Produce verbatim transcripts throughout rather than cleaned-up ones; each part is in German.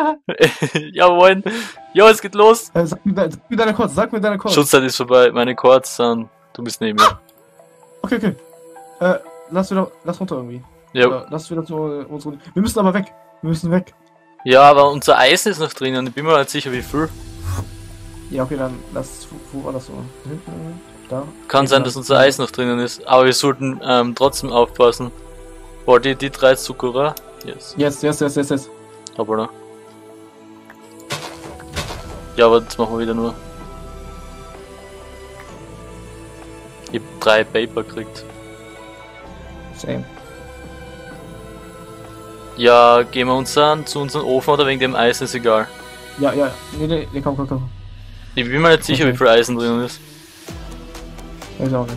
Jawohl. Ja, es geht los. Äh, sag, mir de sag mir deine Chords, sag mir deine Chords. Schutzzeit ist vorbei. Meine Chords sind... Du bist neben mir. Okay, okay. Äh, lass wieder... Lass runter irgendwie. Ja. Oder lass wieder zu unseren... Wir müssen aber weg. Wir müssen weg. Ja, aber unser Eisen ist noch drinnen. Ich bin mir nicht sicher, wie viel. Ja, okay, dann lass... Wo, wo war das so? Da hinten? Da? Kann sein, dass unser Eis noch drinnen ist. Aber wir sollten ähm, trotzdem aufpassen. Boah, die, die drei Zuckerer. Yes. Yes, yes, yes, yes, yes. Aber da. Ja, aber das machen wir wieder nur. Ich hab drei Paper gekriegt. Same. Ja, gehen wir uns an zu unserem Ofen oder wegen dem Eisen ist egal. Ja, ja, nee, nee, nee, komm, komm, komm. Ich bin mir nicht sicher, Okay. wie viel Eisen drinnen ist. Weiß auch nicht.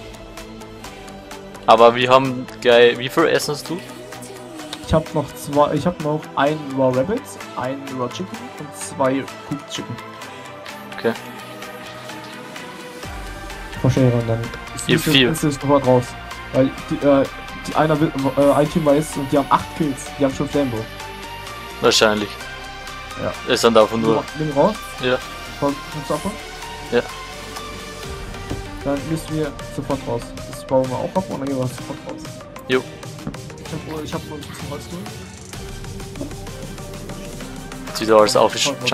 Aber wir haben gleich. Wie viel Essen hast du? Ich hab noch zwei, ich hab noch ein Raw Rabbit, ein Raw Chicken und zwei Cooked Chicken. Okay. Verstehe, und dann Ihr ist vier. es sofort raus. Weil die, äh, die einer will, äh, ein Team weiß und die haben acht Kills, die haben schon Flambo. Wahrscheinlich. Ja. Es sind einfach nur. Nimm raus. Ja. Komm, kommst du ab? Ja. Dann müssen wir sofort raus. Das bauen wir auch ab und dann gehen wir sofort raus. Jo. Ich hab, ich hab nur ein bisschen Holz drin. Jetzt wieder alles aufgejumpt.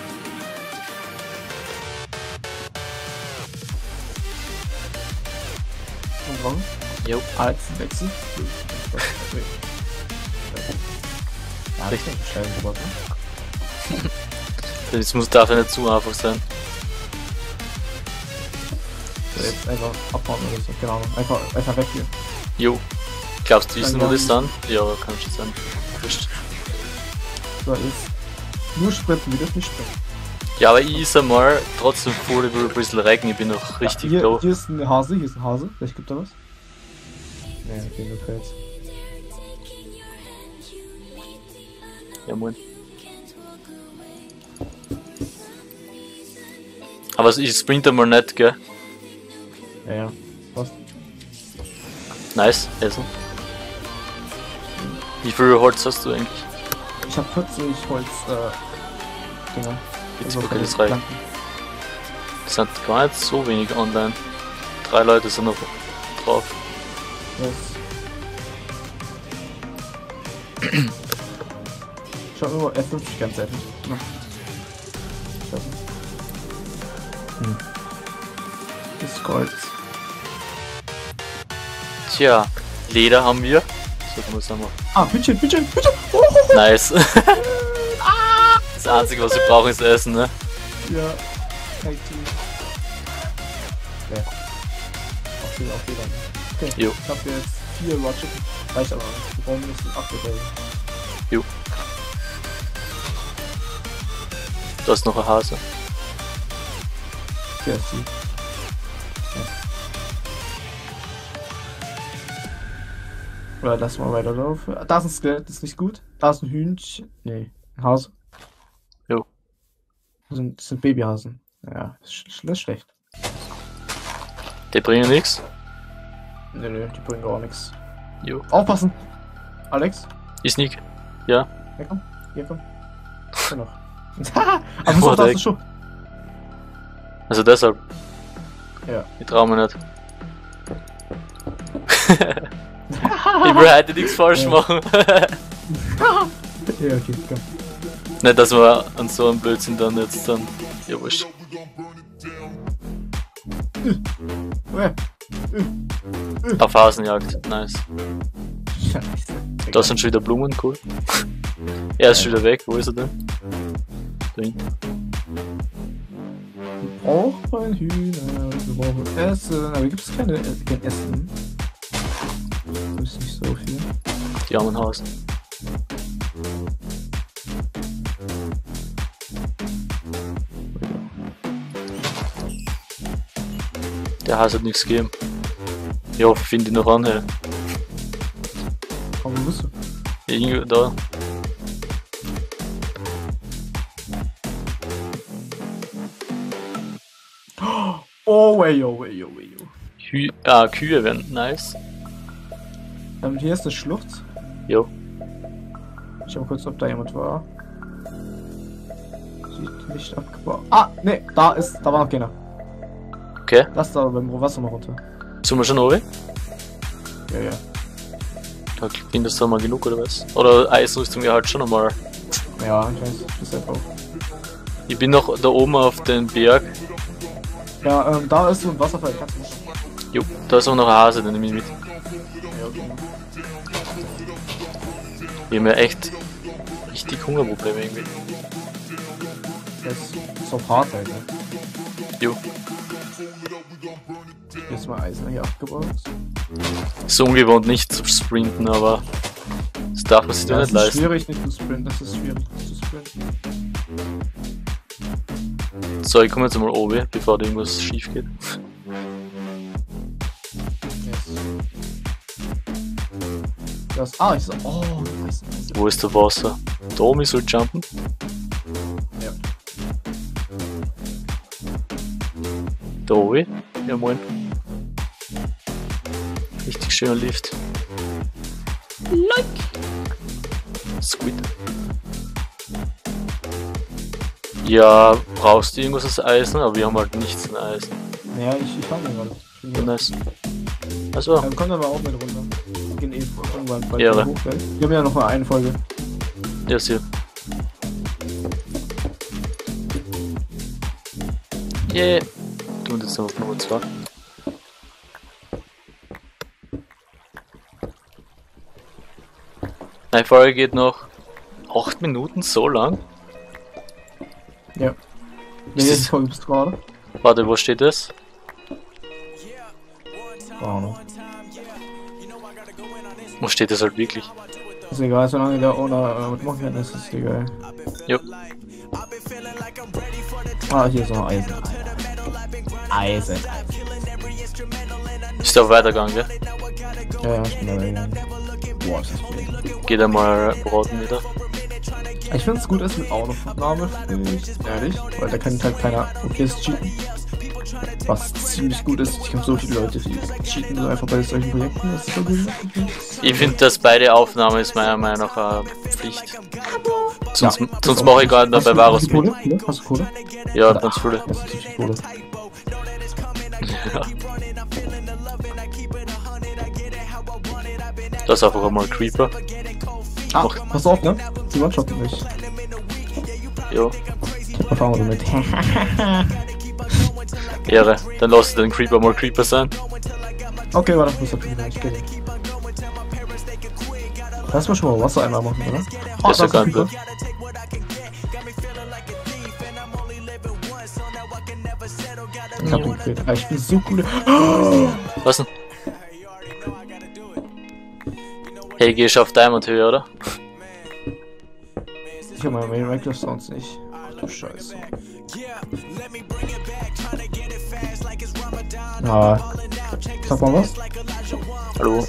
Und ran. Jo. Eins, Wechsel. Ja, Richtig. Stellen Roboter. Das muss darf ja nicht zu einfach sein. So, jetzt einfach abbauen oder so, genau. Einfach, einfach weg hier. Jo. Glaubst du, wissen wir Dann das dann? Ja, kann schon sein. Wurscht. So, jetzt nur sprinten, wir dürfen nicht sprinten. Ja, aber ich ist einmal trotzdem voll über ein bisschen Regen, ich bin noch richtig hier, low. hier ist ein Hase, hier ist ein Hase. Vielleicht gibt da was. Nee, okay, nur Fels. Ja, moin. Aber ich sprinte mal nicht, gell? Ja, ja. Was? Nice, Essen. Wie viel Holz hast du eigentlich? Ich hab vierzig Holz, äh, Dinger. Jetzt Also okay, das von reicht. Planken. Es sind gar nicht so wenig online. Drei Leute sind noch drauf. Yes. Ich hab nur F fünfzig ganz selten. Ja. Scheiße. Hm. Das ist Gold. Tja, Leder haben wir. So kann man sagen. Ah, Hühnchen, Hühnchen, Hühnchen! Oh, oh, oh. Nice. Das einzige, was wir brauchen, ist Essen, ne? Ja. Thank you. Okay. Okay, okay dann. Okay. Jo. Ich hab jetzt vier Raw Chicken. Reicht aber nicht. Wir brauchen mindestens acht oder so. Jo. Du hast noch ein Hase. K F C. Ja. Oder lass mal weiterlaufen. Da ist ein Skelett, das ist nicht gut. Da ist ein Hühnchen. Nee, ein Hase. Jo. Das sind, das sind Babyhasen. Ja, das ist, das ist schlecht. Die bringen nichts. Nö, nö, die bringen gar nichts. Jo. Aufpassen! Alex? Ist nicht. Ja. Hier komm, hier komm. Hier noch. Aber so, Oh, da der- ist schon. Also deshalb. Ja. Ich trau mir nicht. Ich will heute nichts falsch Ja. machen. Ja, okay, komm. Nicht, dass wir an so einem Blödsinn dann jetzt dann. Ja, wurscht. Ja. Auf Hasenjagd, nice. Scheiße. Da sind schon wieder Blumen, cool. Er ist schon wieder weg, wo ist er denn? Da hinten. Wir brauchen Hühner, wir brauchen Essen, aber gibt es keine, äh, kein Essen? Das ist nicht so viel. Die armen Hasen. Der Hase hat nichts gegeben. Ich hoffe, ich finde ihn noch an, hey. Aber wo bist du? Irgendwo da. Oh, way, oh, way, oh, way, oh. Hü ah, Kühe wären nice. Ähm, hier ist eine Schlucht. Jo. Ich schau mal kurz, ob da jemand war. Sieht nicht abgebaut. Ah, ne, da ist, da war noch keiner. Okay. Lass da beim Wasser mal runter. Sind wir schon oben? Ja, ja. Da findest du mal genug oder was? Oder Eisenrüstung ja halt schon einmal. Ja, ich weiß, das ist auch. Ich bin noch da oben auf den Berg. Ja, ähm, da ist so ein Wasserfall, kannst du nicht. Jo, da ist auch noch ein Hase, den nehme ich mit. Ja, okay. Ich habe ja echt richtig Hungerprobleme irgendwie. Das ist so hart, Alter. Jo. Jetzt mal Eisen hier abgebaut. Ist so ungewohnt nicht zu sprinten, aber das darf man sich doch Ja, nicht das ist leisten. schwierig nicht zu sprinten, das ist schwierig nicht zu sprinten. So, ich komme jetzt mal oben, bevor da irgendwas schief geht. Yes. Das, ah, ich so, oh, nice, nice. Wo ist der Wasser? Da oben ich soll jumpen? Ja. Da oben? Ja moin. Richtig schöner Lift. Like. Squid. Ja, brauchst du irgendwas als Eisen, aber wir haben halt nichts an Eisen. Ja, ich, ich fang den gerade. Ich bin Ja, hier. nice. Also, Dann kommt aber auch mit runter. Wir gehen eh irgendwann bald Ehre. hoch, gell? Wir haben ja noch mal eine Folge. ja, hier. Yeah. Du und jetzt noch auf Nummer zwei. Eine Folge geht noch acht Minuten, so lang. Ja. Ist Welche das- Folge bist du gerade? Warte, wo steht das? Keine Ahnung. Wo steht das halt wirklich? Ist egal, solange der Owner äh, mitmachen kann, ist es egal. Jo. Ah, hier ist noch Eisen. Eisen. Ist der weitergegangen, gell? Ja, ja, ich bin da gegangen. Boah, ist das viel. Geht einmal braten wieder. Ich finde es gut, ist mit Autoaufnahme, finde ich, ehrlich, weil da kann halt keiner OKs cheaten. Was ziemlich gut ist, ich habe so viele Leute, die cheaten so einfach bei solchen Projekten, das ist so gut. Ich finde, dass beide Aufnahmen ist meiner Meinung nach eine Pflicht. Sonst, Ja, sonst ist mache auch- ich gar nicht Hast bei du- Varus hast du mit. Kohle? Ja, hast du Kohle? Ja, ganz viele. Das ist ziemlich Kohle. Ja. Das ist einfach mal ein Creeper. Ah, pass auf, ne? Die one-shotten mich. Jo. Ich hab Erfahrung damit. Ehre. Dann lass den Creeper mal Creeper sein. Okay, warte, muss ich nicht gehen. Lass mal schon mal Wasser einmal machen, oder? Oh, Das ist ja da gar ein nicht. Creeper. Ich hab ihn gekillt. Ah, ich bin so cool. Was denn? Hey, gehst du auf Diamond Höhe, oder? Ich hab meine Main Reckless Sounds nicht. Ach du Scheiße. Ah. Sag mal was? Hallo.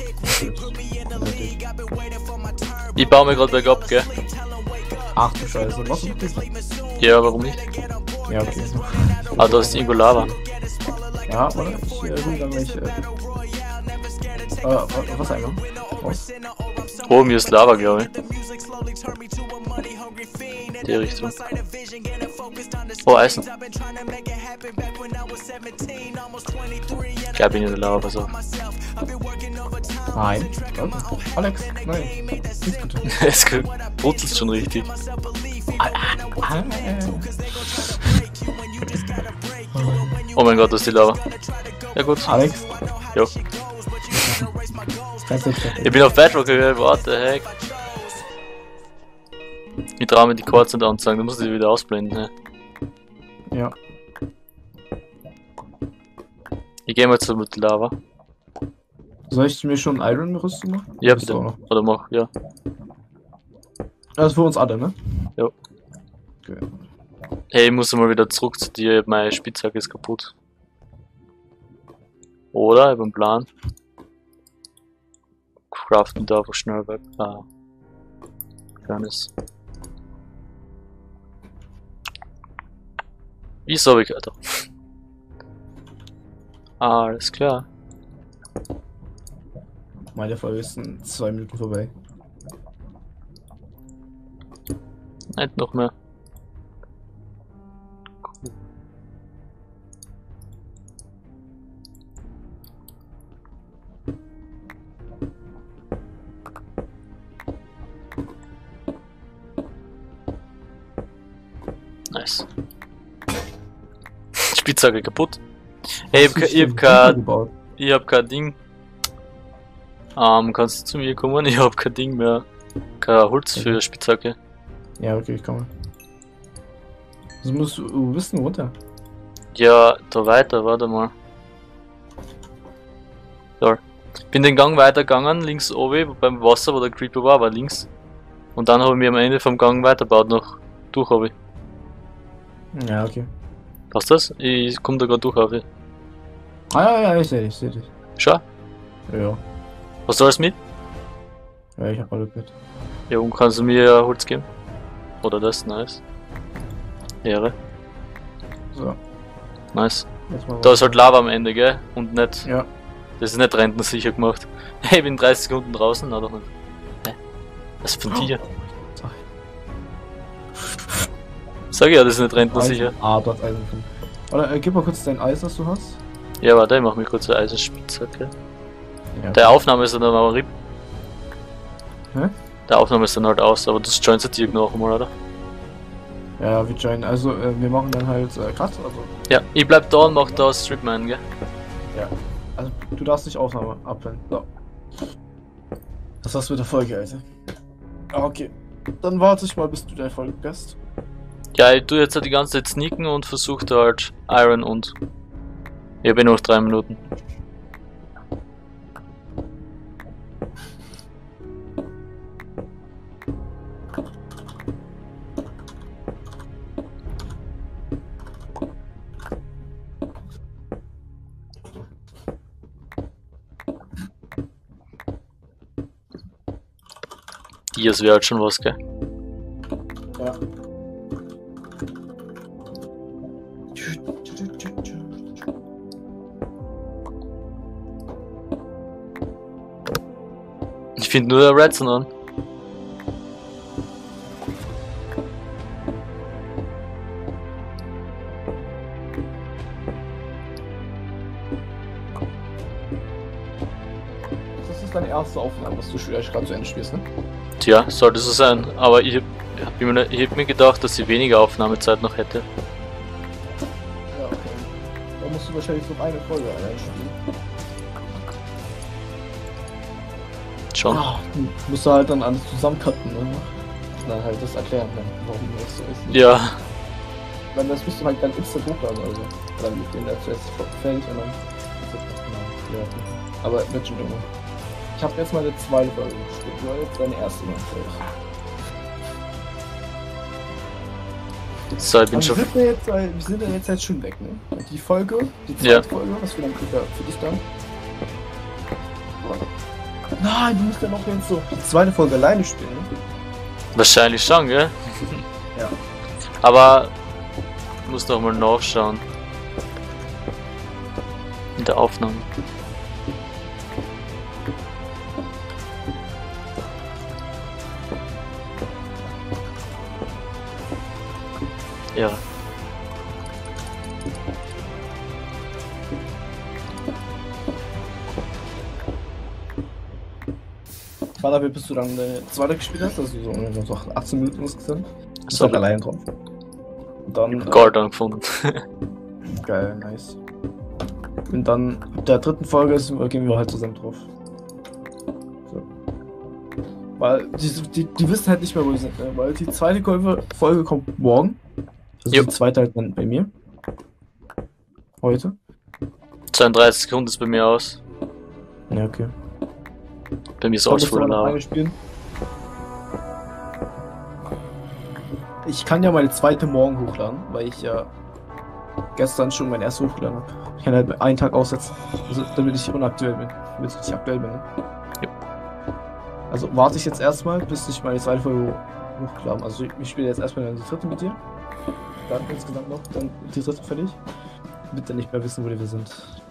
Ich baue mir gerade bergab, gell? Ach du Scheiße, was ist das? Ja, warum nicht? Ja, okay. Ah, da ist irgendwo Lava. Ja, oder? Ich äh, will dann gleich. Äh, äh, was einmal? Was? Oh, mir ist Lava, glaube ich. Die Richtung. Oh, Eisen. Ich glaube, ich in der Lava, pass auf. Nein. Okay. Alex, nein. Ist gut. Es brutzelt schon richtig. Oh mein Gott, das ist die Lava. Ja gut. Alex, Jo. ganz selbstverständlich. Ich bin auf Bedrock gegangen, what the heck. Ich traue mir die Chords nicht anzeigen, da muss ich die wieder ausblenden. Ne? Ja. Ich gehe mal zu mit Lava. Soll ich mir schon Iron-Rüstung machen? Ja, Bist du auch bitte. noch? Oder mach, ja. Das ist für uns alle, ne? Ja. Okay. Hey, ich muss mal wieder zurück zu dir, meine Spitzhacke ist kaputt. Oder? Ich hab einen Plan. Craften darf auch schnell weg. Ah. Kleines. Wieso hab ich Alter? Ah, alles klar. Meine Folge ist in zwei Minuten vorbei. Nicht noch mehr. Nice. Spitzhacke kaputt. Hey, ich hab, Hast du ke- ich hab den kein, Bunker gebaut? ich hab kein Ding. Ähm, kannst du zu mir kommen? Ich hab kein Ding mehr. Kein Holz für Okay. Spitzhacke. Ja, okay, ich komme. Also musst du, wo bist du denn runter? Ja, da weiter, warte mal. Da. Bin den Gang weitergegangen, links oben, beim Wasser, wo der Creeper war, war links. Und dann habe ich mir am Ende vom Gang weitergebaut, noch durch habe ich. Ja, okay. Passt das? Ich komm da gerade durch auf. Ah, ja, ja, ich seh dich, ich seh dich. Schau, Ja, hast du alles mit? ja, ich hab alles mit. Ja, und kannst du mir Holz geben? Oder das? Nice. Ehre. So, Nice. jetzt mal Da ist halt Lava am Ende, gell? Und nicht. Ja. Das ist nicht rentensicher gemacht. Hey, ich bin dreißig Sekunden draußen, na doch nicht. Hä? Was ist von dir? Sorry. Sag ja, das ist nicht rentensicher. Eisen. Ah, dort Eisen finden. Oder äh, gib mal kurz dein Eis, das du hast. Ja, warte, ich mach mir kurz eine Eisenspitzhacke. Ja. Der Aufnahme ist dann aber RIP. Hä? Der Aufnahme ist dann halt aus, aber das joinst du dir noch mal, oder? Ja, wir joinen. Also, äh, wir machen dann halt äh, Cut. Also, Ja, ich bleib da und mach da Stripman, gell? also, du darfst nicht Aufnahme abwenden. So. Das war's mit der Folge, Alter. Ah, okay. Dann warte ich mal, bis du deine Folge hast. Ja, ich tu jetzt halt die ganze Zeit sneaken und versuch da halt Iron und. Ich hab eh noch drei Minuten. Dias wäre halt schon was, gell? Ja. Ich finde nur der Redstone an. Das ist deine erste Aufnahme, was du gerade zu Ende spielst, ne? Tja, sollte so sein. Aber ich hab, ich hab, mir, ich hab mir gedacht, dass ich weniger Aufnahmezeit noch hätte. Ja, okay. Da musst du wahrscheinlich noch eine Folge allein spielen. Schon. Ah, du musst du halt dann alles zusammencutten, ne? Und dann halt das erklären, dann, warum das so ist. Ja, Weil das musst du halt dann instant hochladen, also. Dann mit den zuerst fertig und dann. Ja. Aber wird schon immer. Ich habe jetzt mal eine zweite Folge gespielt, du hast jetzt deine erste Mal durch. so, ich bin Aber schon. wir sind ja jetzt, äh, wir sind ja jetzt halt schon weg, ne? Die Folge, die zweite Ja. Folge, was wir dann für, für dich dann. Nein, du musst ja noch jetzt so die zweite Folge alleine spielen, ne? Wahrscheinlich schon, gell? Ja. Aber ich muss noch mal nachschauen. In der Aufnahme. Ja. Warte, wie bist du dann äh, zweite gespielt hast, also so ungefähr so achtzehn Minuten insgesamt. Bist So. halt allein drauf. Und dann. Gold angefunden. Äh, geil, nice. Und dann ab der dritten Folge ist, gehen wir halt zusammen drauf. So. Weil die, die, die wissen halt nicht mehr, wo sie sind, ne? Weil die zweite Folge, Folge kommt morgen. Also Jo. die zweite halt dann bei mir. Heute. zweiunddreißig Sekunden ist bei mir aus. Ja, okay. Bei mir ist Dann alles musst du voll dann noch Lava. eine spielen. Ich kann ja meine zweite morgen hochladen, weil ich ja gestern schon mein erstes hochgeladen habe. Ich kann halt einen Tag aussetzen, also, damit ich unaktuell bin. Damit ich nicht aktuell bin. Ne? Ja. Also warte ich jetzt erstmal, bis ich meine zweite Folge hochgeladen. Also ich, ich spiele jetzt erstmal dann die dritte mit dir. Dann insgesamt noch, dann die dritte fertig. Damit dann nicht mehr wissen, wo wir sind.